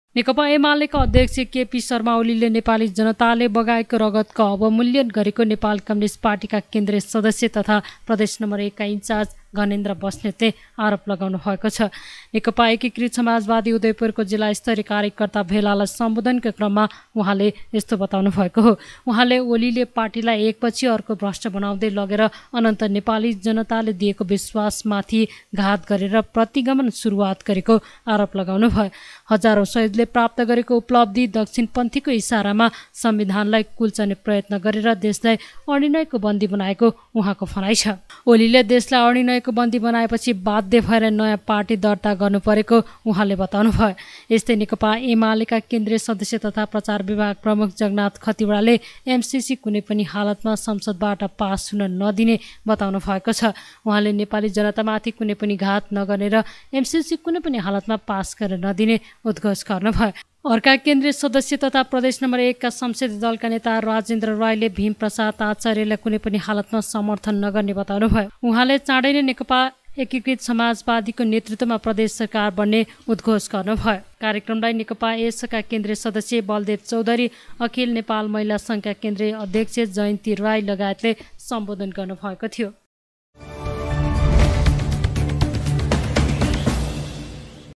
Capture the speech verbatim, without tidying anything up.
नेकपा एमालेका अध्यक्ष केपी शर्मा ओलीले नेपाली जनताले बगाएको रगतको अवमूल्यन गरेको नेपाल कम्युनिस्ट पार्टीका केन्द्रीय सदस्य तथा प्रदेश नम्बर एकका इन्चार्ज गणेन्द्र बस्नेतले आरोप लगाउनु भएको छ। नेकपा एकीकृत समाजवादी उदयपुरको जिल्ला स्तरीय कार्यकर्ता भेलालाई सम्बोधनका क्रममा उहाँले यस्तो बताउनु भएको हो। उहाँले ओलीले पार्टीलाई एकपछि अर्को भ्रष्ट बनाउँदै लगेर अनन्त नेपाली जनताले दिएको विश्वासमाथि घात गरेर प्रतिगमन सुरुवात गरेको आरोप लगाउनु भयो। हजारौं शहीदले प्राप्त गरेको उपलब्धि दक्षिणपन्थीको इसारामा संविधानलाई कुल्चने प्रयत्न गरेर देशलाई अनिर्णयको बन्दी बनाएको उहाँको भनाइ छ। ओलीले देशलाई अनिर्णय को बन्दी बनाएपछि बाध्य भएर नयाँ पार्टी दर्ता गर्नु परेको उहाँले बताउनु भयो। यस्तै नेकपा एमालेका केन्द्रीय सदस्य तथा प्रचार विभाग प्रमुख जगन्नाथ खतिवड़ाले एमसीसी कुनै पनि हालतमा संसदबाट पास हुन नदिने बताउनु भएको छ। उहाँले नेपाली जनतामाथि कुनै पनि घात नगर्ने र एमसीसी कुनै पनि हालतमा पास गर्न नदिने उद्घोष गर्नुभयो। अर्का केन्द्रीय सदस्य तथा प्रदेश नम्बर एकका संसदीय दलका नेता राजेन्द्र रायले भीम प्रसाद आचार्यलाई कुनै पनि हालतमा समर्थन नगर्ने बताउनु भयो। उहाँले चाँडै नै नेकपा एकीकृत समाजवादीको नेतृत्वमा प्रदेश सरकार बन्ने उद्घोष गर्नुभयो। कार्यक्रमलाई नेकपा एसका केन्द्रीय सदस्य बलदेव चौधरी, अखिल नेपाल महिला संघका केन्द्रीय अध्यक्ष जयन्ती राई लगायतले सम्बोधन गर्नुभएको थियो।